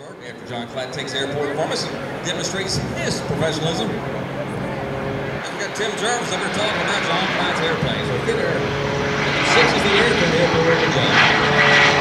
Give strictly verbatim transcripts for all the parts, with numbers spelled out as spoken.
start after John Klatt takes airport performance and demonstrates his professionalism. We've got Tim Jarvis up there talking about John Klatt's airplane. So get there. Six is the airplane airport with John.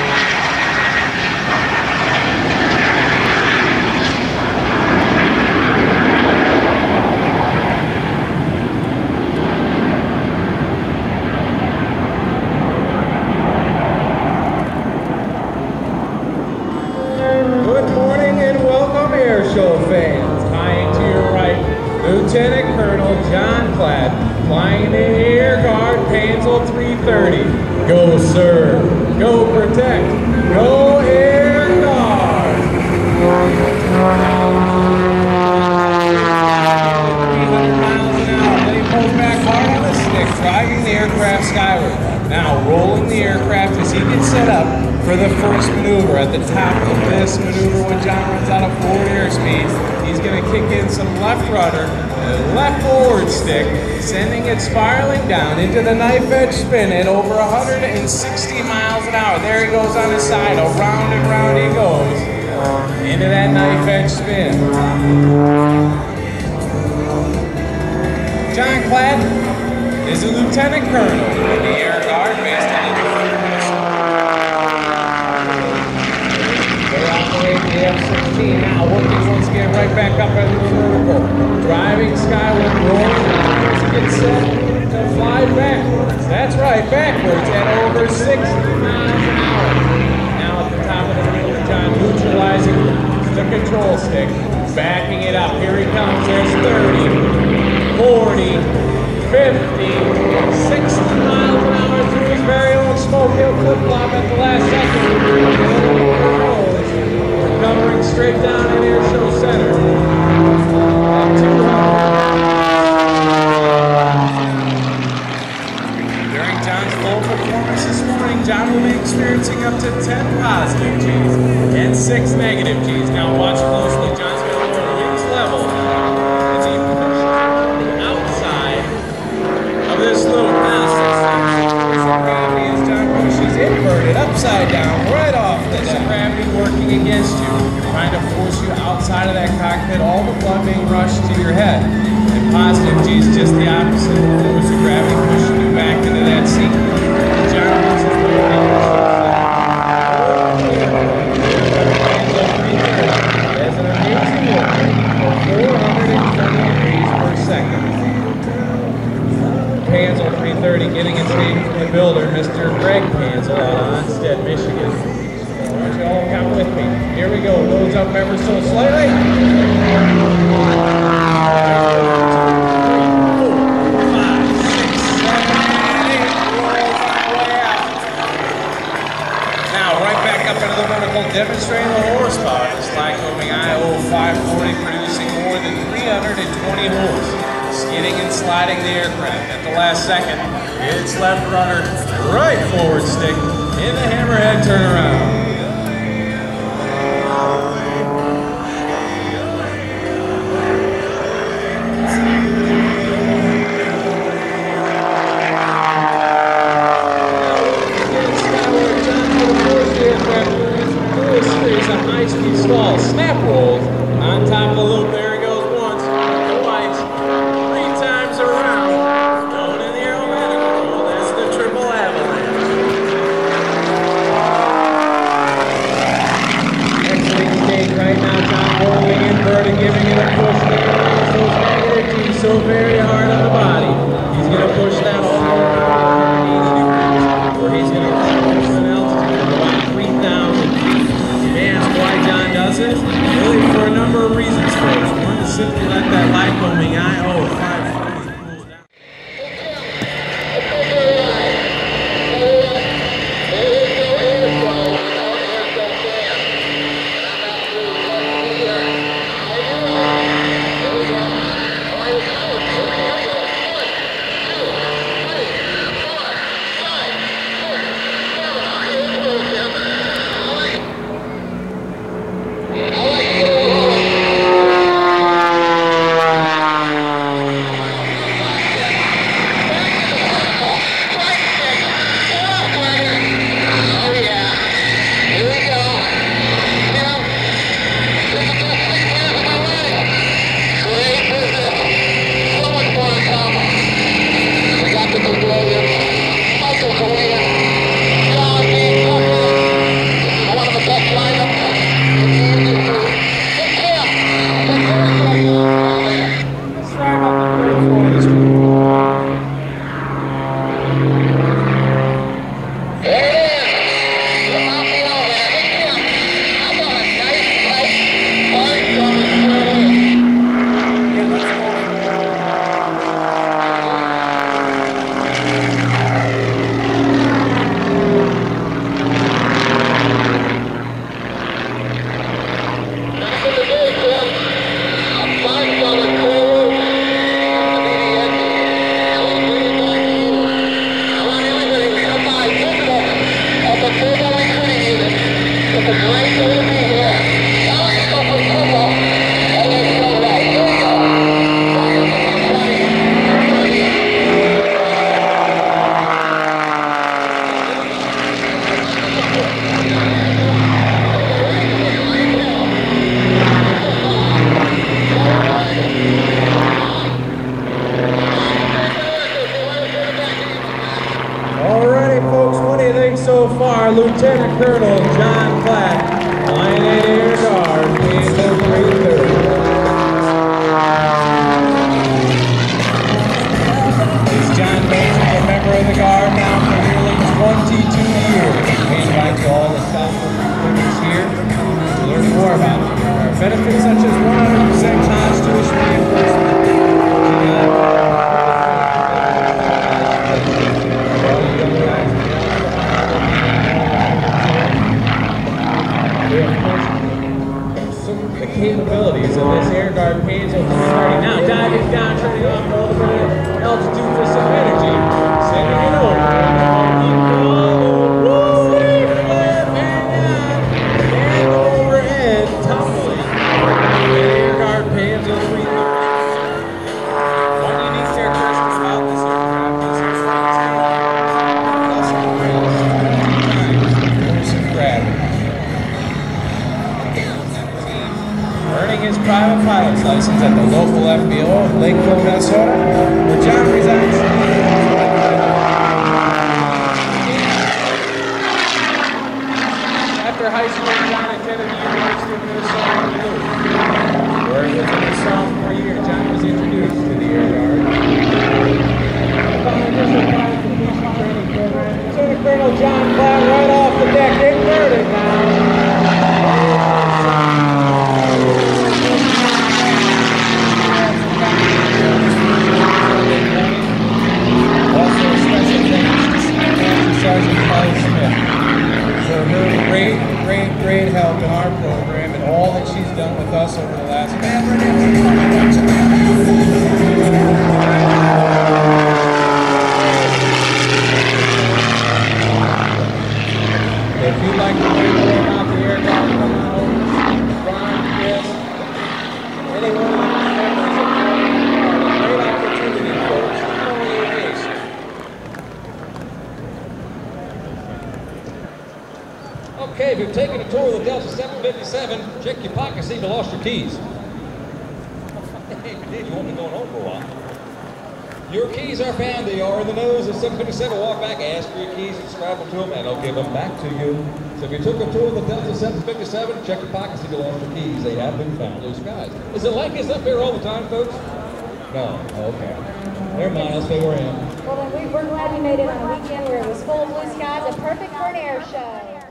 Airshow fans, tying to your right, Lieutenant Colonel John Klatt, flying in the Air Guard Panzl three thirty. Go serve, go protect, go Air Guard! three hundred miles an hour, then he pulls back hard on the stick, driving the aircraft skyward. Now rolling the aircraft as he gets set up for the first maneuver. At the top of this maneuver, when John runs out of forward airspeed, he's going to kick in some left rudder, and left forward stick, sending it spiraling down into the knife edge spin at over one hundred sixty miles an hour. There he goes on his side, around and round he goes into that knife edge spin. John Klatt is a lieutenant colonel in the Air Guard based on the the F sixteen now working once again right back up at the vertical. Driving skyward, rolling down as he gets set to fly backwards. That's right, backwards at over sixty miles an hour. Now at the top of the wheel, John neutralizing the control stick, backing it up. Here he comes. There's thirty, forty, fifty, sixty miles an hour through his very own smoke. He'll flip-flop at the last second. Covering straight down in Airshow Center. During John's full performance this morning, John will be experiencing up to ten positive G's and six negative G's. Now watch closely. John's going to go to wings level as he pushes on the outside of this loop. Now six gravity as John pushes inverted upside down right off the deck. Gravity working against you, trying to force you outside of that cockpit, all the blood being rushed to your head. And positive G is just the opposite. Force of gravity pushing you back into that seat. John wants his way as an amazing look for four hundred twenty degrees per second. Panzl three thirty getting its name from the builder, Mister Greg Panzl out of Onstead, Michigan. All come with me. Here we go. Loads up ever so slightly. Five, six, seven, eight. Rolls way out. Now right back up into the vertical, demonstrating the horsepower. This Lycoming I O five forty producing more than three hundred twenty horse. Skidding and sliding the aircraft. At the last second, it's left rudder, right forward stick in the hammerhead turnaround. High-speed stall, snap rolls on top of the loop. There he goes once, twice, three times around. Going in the aerobatic roll. That's the triple avalanche. Exiting stage right now. John rolling inverted, giving it a push there. Those negative G's so very hard on the body. He's going to push that all around eighty degrees, where he's going to push an altitude of about three thousand feet. Why John does it? Really for a number of reasons first. One, to simply let that Lycoming I O five forty cool down. the capabilities of this air guard Panzl starting now. Diving down, turning off a little bit of altitude for some energy. Sending it over. Woo-wee, flip, and and overhead, tumbling. The air guard Panzl three. One unique characteristic about this aircraft is its force of gravity. Earning his private pilot's license at the local F B O of Lakeville, Minnesota, where John resides. After high school, John attended the University of Minnesota, where it was in his sophomore year, John was introduced to the Air Guard. Lieutenant Colonel John Klatt right off the deck, inverted now. Also a special thanks to Master Sergeant Kelly Smith for her great, great, great help in our program and all that she's done with us over the last couple of years. If you'd like to learn more about the Air Guard, come on over. Brian, Chris, anyone of these members of the Air Guard, a great opportunity, folks, to know your nation. Okay, if you're taking a tour of the Delta seven fifty-seven, check your pocket, see if you lost your keys. Hey, you did, you won't be going home for a while. Your keys are found. They are in the nose of seven fifty-seven. Walk back, ask for your keys, and scrabble to them, and they'll give them back to you. So if you took a tour of the Delta seven fifty-seven, check your pockets if you lost your keys. They have been found. Blue skies. Is it like this up here all the time, folks? No. Okay. Never mind. I'll stay where I am. Well, then we, we're glad we made it on a weekend where it was full of blue skies and perfect for an air show.